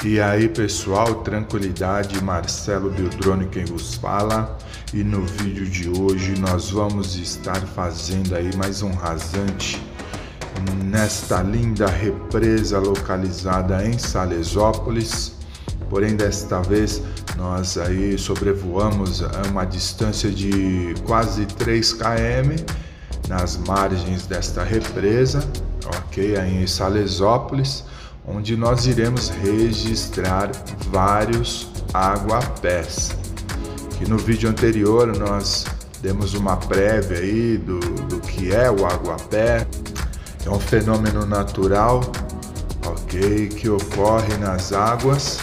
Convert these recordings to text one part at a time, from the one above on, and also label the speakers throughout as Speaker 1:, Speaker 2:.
Speaker 1: E aí pessoal, tranquilidade, Marcelo Beltrone quem vos fala, e no vídeo de hoje nós vamos estar fazendo aí mais um rasante nesta linda represa localizada em Salesópolis. Porém desta vez nós aí sobrevoamos a uma distância de quase 3 km nas margens desta represa, ok, aí em Salesópolis, onde nós iremos registrar vários aguapés. Que no vídeo anterior nós demos uma prévia aí do que é o aguapé. É um fenômeno natural, ok, que ocorre nas águas,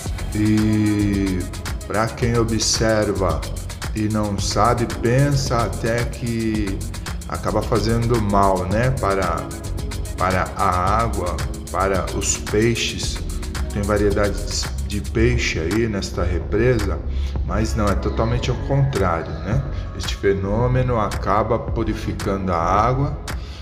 Speaker 1: e para quem observa e não sabe, pensa até que acaba fazendo mal, né, para a água, para os peixes. Tem variedade de peixe aí nesta represa, mas não, é totalmente ao contrário, né? Este fenômeno acaba purificando a água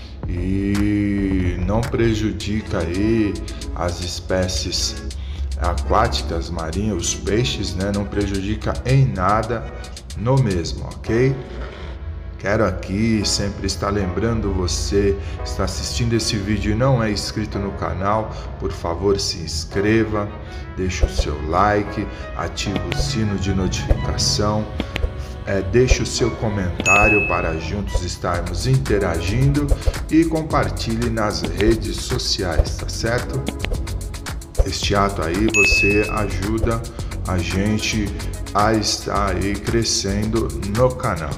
Speaker 1: e não prejudica aí as espécies aquáticas, marinhas, os peixes, né? Não prejudica em nada no mesmo, ok? Quero aqui sempre estar lembrando você, está assistindo esse vídeo e não é inscrito no canal, por favor se inscreva, deixe o seu like, ative o sino de notificação, deixe o seu comentário para juntos estarmos interagindo e compartilhe nas redes sociais, tá certo? Este ato aí você ajuda a gente a estar aí crescendo no canal.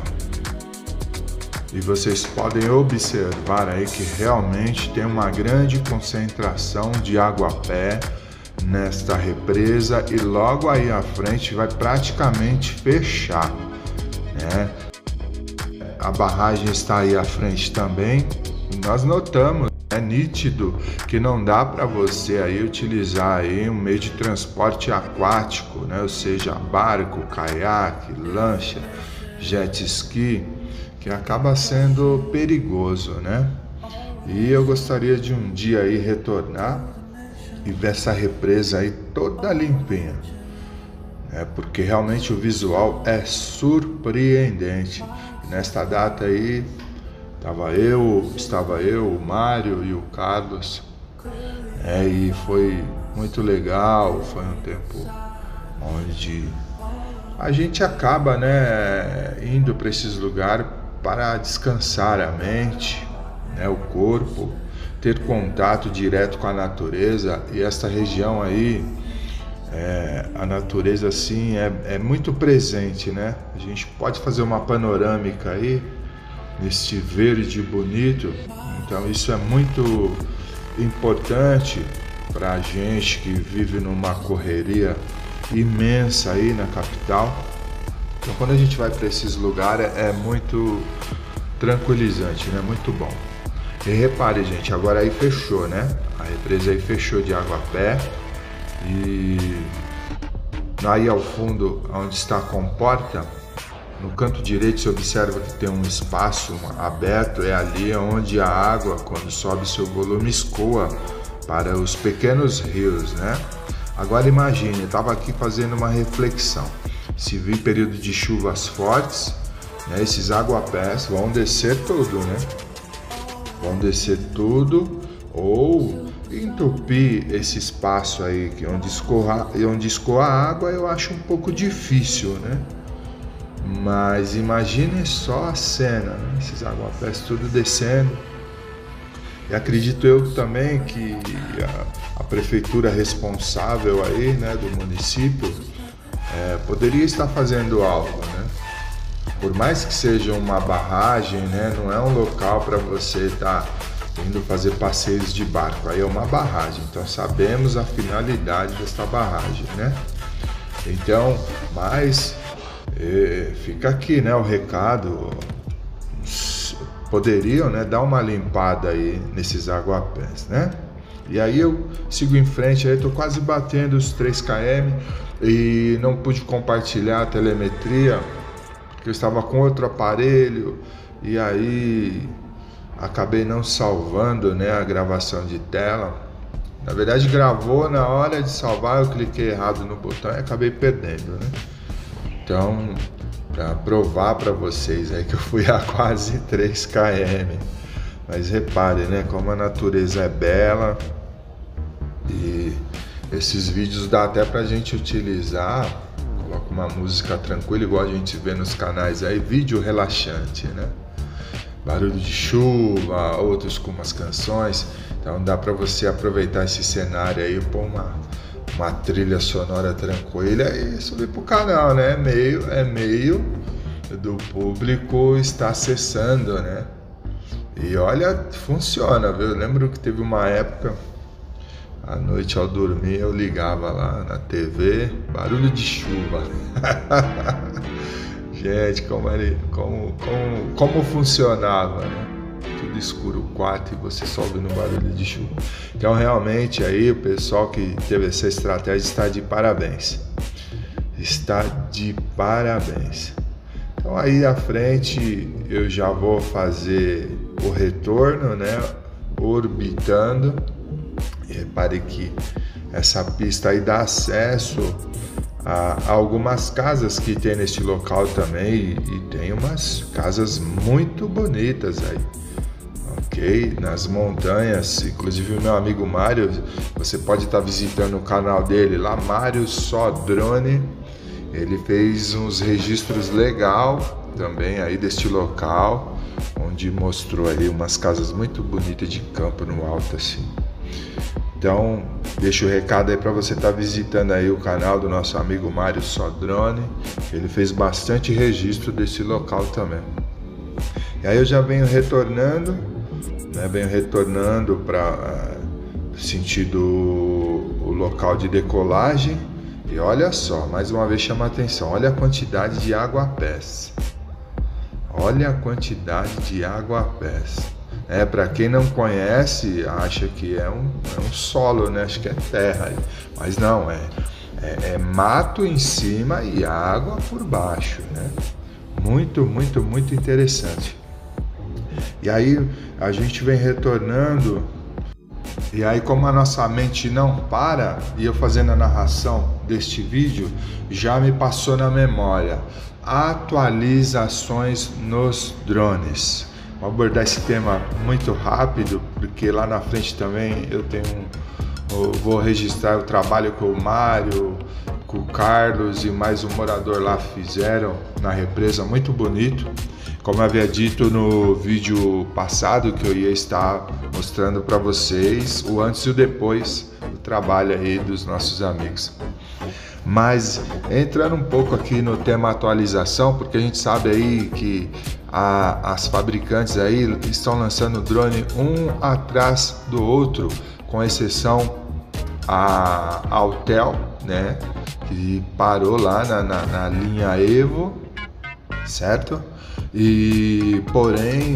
Speaker 1: E vocês podem observar aí que realmente tem uma grande concentração de aguapé nesta represa e logo aí à frente vai praticamente fechar, né? A barragem está aí à frente também e nós notamos, é nítido que não dá para você aí utilizar aí um meio de transporte aquático, né? Ou seja, barco, caiaque, lancha, jet ski, que acaba sendo perigoso, né? E eu gostaria de um dia aí retornar e ver essa represa aí toda limpinha, né? Porque realmente o visual é surpreendente. Nesta data aí estava eu, o Mário e o Carlos, e foi muito legal. Foi um tempo onde a gente acaba, né, indo para esses lugares para descansar a mente, né, o corpo, ter contato direto com a natureza. E esta região aí, a natureza assim é muito presente, né? A gente pode fazer uma panorâmica aí neste verde bonito. Então isso é muito importante para a gente que vive numa correria imensa aí na capital. Então quando a gente vai para esses lugares é muito tranquilizante, né? Muito bom. E repare, gente, agora aí fechou, né? A represa aí fechou de aguapé. E aí ao fundo, onde está a comporta, no canto direito você observa que tem um espaço aberto. É ali onde a água, quando sobe seu volume, escoa para os pequenos rios, né? Agora imagine, eu estava aqui fazendo uma reflexão. Se vir período de chuvas fortes, né, esses aguapés vão descer tudo, né? Vão descer tudo ou entupir esse espaço aí onde escoa a água. Eu acho um pouco difícil, né? Mas imagine só a cena, né? Esses aguapés tudo descendo. E acredito eu também que a prefeitura responsável aí, né, do município, poderia estar fazendo algo, né? Por mais que seja uma barragem, né, não é um local para você estar indo fazer passeios de barco. Aí é uma barragem, então sabemos a finalidade desta barragem, né? Então, mas fica aqui, né, o recado. Poderiam, né, dar uma limpada aí nesses aguapés, né? E aí eu sigo em frente, aí tô quase batendo os 3 km e não pude compartilhar a telemetria porque eu estava com outro aparelho e aí acabei não salvando, né, a gravação de tela. Na verdade gravou, na hora de salvar eu cliquei errado no botão e acabei perdendo, né? Então, para provar para vocês aí que eu fui a quase 3 km. Mas repare, né, como a natureza é bela e esses vídeos dá até pra gente utilizar, coloca uma música tranquila, igual a gente vê nos canais aí, vídeo relaxante, né? Barulho de chuva, outros com umas canções, então dá pra você aproveitar esse cenário aí, pôr uma trilha sonora tranquila e subir pro canal, né? É meio do público está acessando, né? E olha, funciona, viu? Eu lembro que teve uma época, à noite ao dormir, eu ligava lá na TV, barulho de chuva. Gente, como funcionava, né? Tudo escuro o quarto e você só ouvindo barulho de chuva. Então, realmente, aí o pessoal que teve essa estratégia está de parabéns. Está de parabéns. Então, aí à frente, eu já vou fazer o retorno, né? Orbitando. E repare que essa pista aí dá acesso a algumas casas que tem neste local também, e tem umas casas muito bonitas aí, ok? Nas montanhas, inclusive o meu amigo Mário, você pode estar visitando o canal dele lá, Mário Só Drone, ele fez uns registros legal também aí deste local, onde mostrou aí umas casas muito bonitas de campo no alto assim. Então, deixa o recado aí para você estar visitando aí o canal do nosso amigo Mário Só Drone. Ele fez bastante registro desse local também. E aí eu já venho retornando, né? Venho retornando para sentido o local de decolagem. E olha só, mais uma vez chama a atenção. Olha a quantidade de água-pés. Olha a quantidade de água-pés. Para quem não conhece, acha que é um solo, né? Acho que é terra, mas não, é mato em cima e água por baixo, né? Muito, muito, muito interessante. E aí a gente vem retornando, e aí como a nossa mente não para, e eu fazendo a narração deste vídeo, já me passou na memória, atualizações nos drones. Vou abordar esse tema muito rápido, porque lá na frente também eu vou registrar o trabalho que o Mário, com o Carlos e mais um morador lá fizeram na represa, muito bonito. Como eu havia dito no vídeo passado, que eu ia estar mostrando para vocês o antes e o depois do trabalho aí dos nossos amigos. Mas entrando um pouco aqui no tema atualização, porque a gente sabe aí que as fabricantes aí estão lançando drone um atrás do outro, com exceção a Autel, né, que parou lá na linha Evo, certo? E porém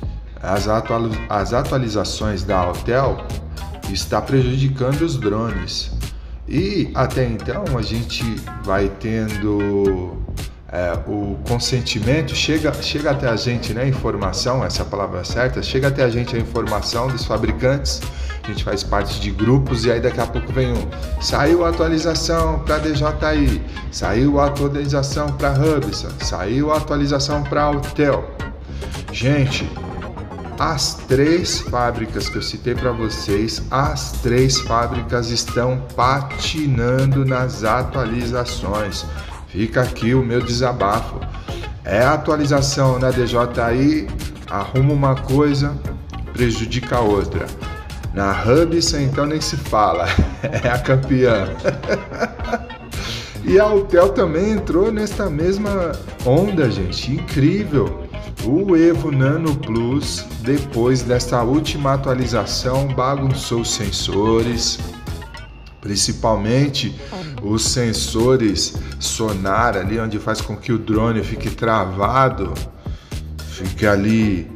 Speaker 1: as atualizações da Autel está prejudicando os drones. E até então a gente vai tendo o consentimento, chega até a gente, né, a informação, essa é a palavra certa, chega até a gente a informação dos fabricantes, a gente faz parte de grupos e aí daqui a pouco vem saiu a atualização para DJI, saiu a atualização para Hubsan, saiu a atualização para Autel. Gente, as 3 fábricas que eu citei para vocês, as 3 fábricas estão patinando nas atualizações. Fica aqui o meu desabafo. É a atualização na DJI, arruma uma coisa, prejudica a outra. Na Hubsan, então, nem se fala, é a campeã. E a Autel também entrou nesta mesma onda, gente, incrível. O Evo Nano Plus, depois desta última atualização, bagunçou os sensores, principalmente os sensores sonar ali, onde faz com que o drone fique travado, fique ali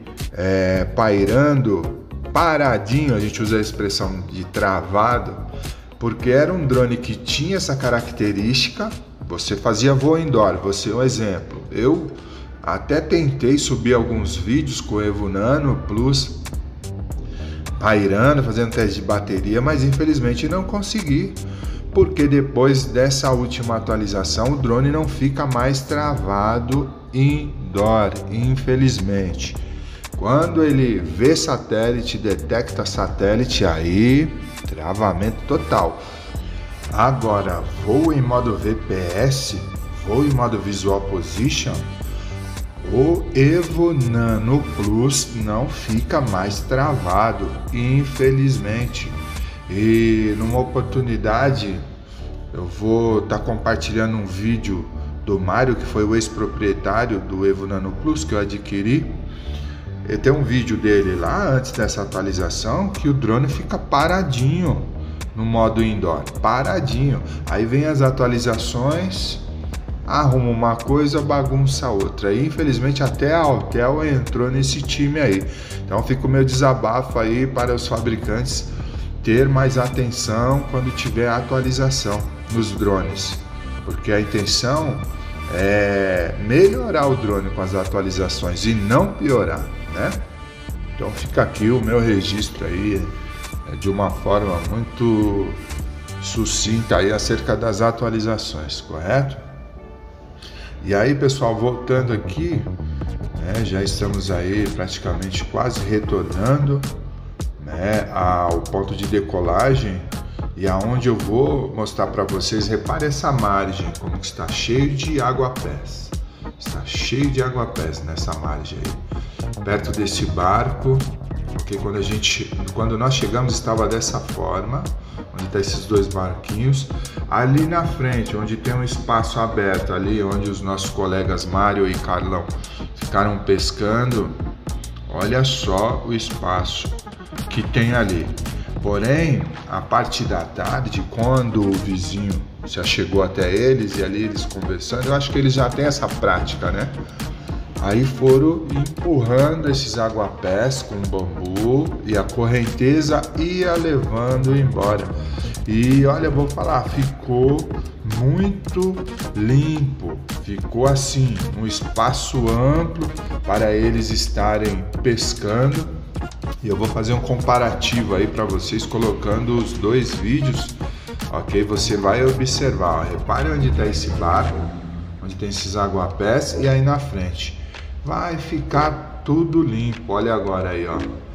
Speaker 1: paradinho, a gente usa a expressão de travado, porque era um drone que tinha essa característica, você fazia voo indoor, um exemplo, eu até tentei subir alguns vídeos com o Evo Nano Plus pairando, fazendo teste de bateria, mas infelizmente não consegui, porque depois dessa última atualização o drone não fica mais travado indoor, infelizmente. Quando ele vê satélite, detecta satélite, aí travamento total. Agora, voo em modo VPS, voo em modo Visual Position, o Evo Nano Plus não fica mais travado, infelizmente. E numa oportunidade, eu vou estar compartilhando um vídeo do Mário, que foi o ex-proprietário do Evo Nano Plus que eu adquiri. E tem um vídeo dele lá, antes dessa atualização, que o drone fica paradinho no modo indoor, paradinho. Aí vem as atualizações, arruma uma coisa, bagunça outra. E infelizmente até a Autel entrou nesse time aí. Então fica o meu desabafo aí para os fabricantes ter mais atenção quando tiver atualização nos drones, porque a intenção é melhorar o drone com as atualizações e não piorar, né? Então fica aqui o meu registro aí de uma forma muito sucinta aí acerca das atualizações, correto? E aí, pessoal, voltando aqui, né, já estamos aí praticamente quase retornando, né, ao ponto de decolagem, e aonde eu vou mostrar para vocês. Repare essa margem, como que está cheio de água-pés. Está cheio de água-pés nessa margem aí, perto desse barco. Porque quando nós chegamos estava dessa forma, onde está esses dois barquinhos. Ali na frente, onde tem um espaço aberto, ali onde os nossos colegas Mário e Carlão ficaram pescando, olha só o espaço que tem ali. Porém, a parte da tarde, quando o vizinho já chegou até eles e ali eles conversando, eu acho que eles já têm essa prática, né? Aí foram empurrando esses aguapés com bambu e a correnteza ia levando embora. E olha, eu vou falar, ficou muito limpo, ficou assim, um espaço amplo para eles estarem pescando. E eu vou fazer um comparativo aí para vocês, colocando os dois vídeos, ok? Você vai observar, ó, repare onde está esse barco, onde tem esses aguapés, e aí na frente vai ficar tudo limpo. Olha agora aí, ó.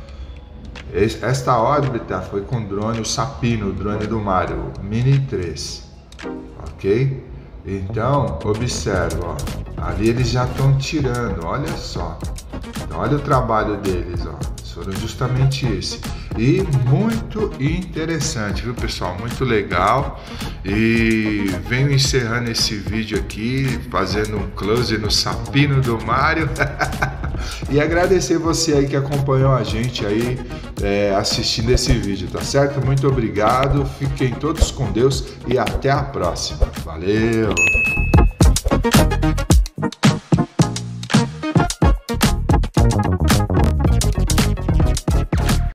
Speaker 1: Esta órbita foi com o drone, o Sapino, o drone do Mário, Mini 3, ok? Então, observa, ó, ali eles já estão tirando, olha só. Então, olha o trabalho deles, ó. Foram justamente esse. E muito interessante, viu, pessoal? Muito legal. E venho encerrando esse vídeo aqui, fazendo um close no Sapino do Mário. E agradecer você aí que acompanhou a gente aí assistindo esse vídeo, tá certo? Muito obrigado. Fiquem todos com Deus e até a próxima. Valeu!